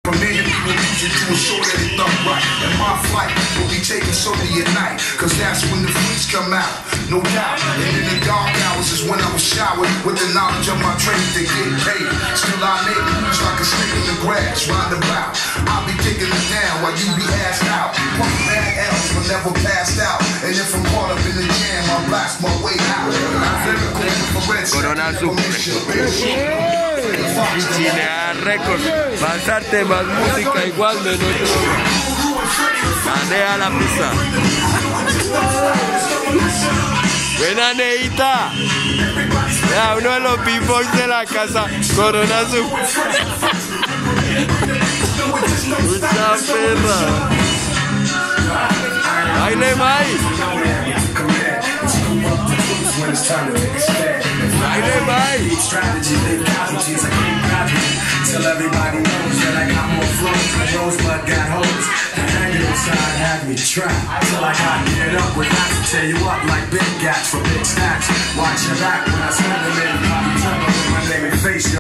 From there, we will use it to ensure that it done right. And my flight will be taken solely at night, cause that's when the freaks come out, no doubt. And in the dark hours is when I was showered with the knowledge of my trade to get paid. Still I make moves like a snake in the grass, round about. I'll be kicking it down while you be assed out. Pump bad L's but never passed out. And if I'm caught up in the jam, I'll blast my way out. Corona Sucre. Chinea Records. Pasarte más música igual de nuestro. Anea la pista. Buena Neita. Ya, uno de los b-boys de la casa. Corona Sucre. Mucha perra. Baile Mai. Baile Mai. Till everybody knows that I got more flows than Rosebud got hoes. The hanging inside had me trapped till I got get up with that to tear you up like big gats for big stacks. Watch your back when I swing the